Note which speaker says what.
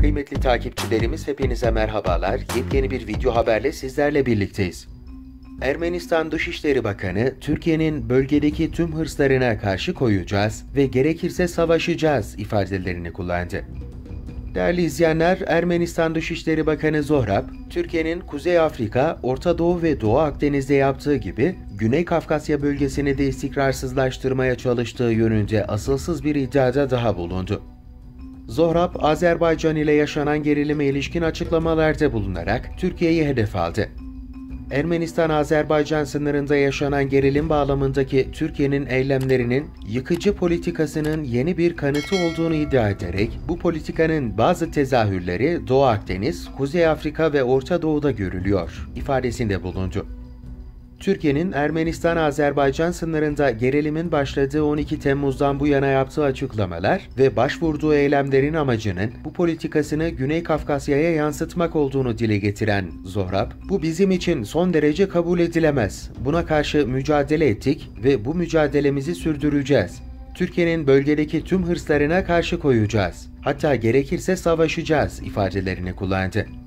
Speaker 1: Kıymetli takipçilerimiz hepinize merhabalar. Yepyeni bir video haberle sizlerle birlikteyiz. Ermenistan Dışişleri Bakanı, Türkiye'nin bölgedeki tüm hırslarına karşı koyacağız ve gerekirse savaşacağız ifadelerini kullandı. Değerli izleyenler, Ermenistan Dışişleri Bakanı Zohrab, Türkiye'nin Kuzey Afrika, Orta Doğu ve Doğu Akdeniz'de yaptığı gibi Güney Kafkasya bölgesini de istikrarsızlaştırmaya çalıştığı yönünde asılsız bir iddiada daha bulundu. Zohrab, Azerbaycan ile yaşanan gerilime ilişkin açıklamalarda bulunarak Türkiye'yi hedef aldı. Ermenistan-Azerbaycan sınırında yaşanan gerilim bağlamındaki Türkiye'nin eylemlerinin yıkıcı politikasının yeni bir kanıtı olduğunu iddia ederek bu politikanın bazı tezahürleri Doğu Akdeniz, Kuzey Afrika ve Orta Doğu'da görülüyor ifadesinde bulundu. Türkiye'nin Ermenistan-Azerbaycan sınırında gerilimin başladığı 12 Temmuz'dan bu yana yaptığı açıklamalar ve başvurduğu eylemlerin amacının bu politikasını Güney Kafkasya'ya yansıtmak olduğunu dile getiren Zohrab, "Bu bizim için son derece kabul edilemez. Buna karşı mücadele ettik ve bu mücadelemizi sürdüreceğiz. Türkiye'nin bölgedeki tüm hırslarına karşı koyacağız. Hatta gerekirse savaşacağız" ifadelerini kullandı.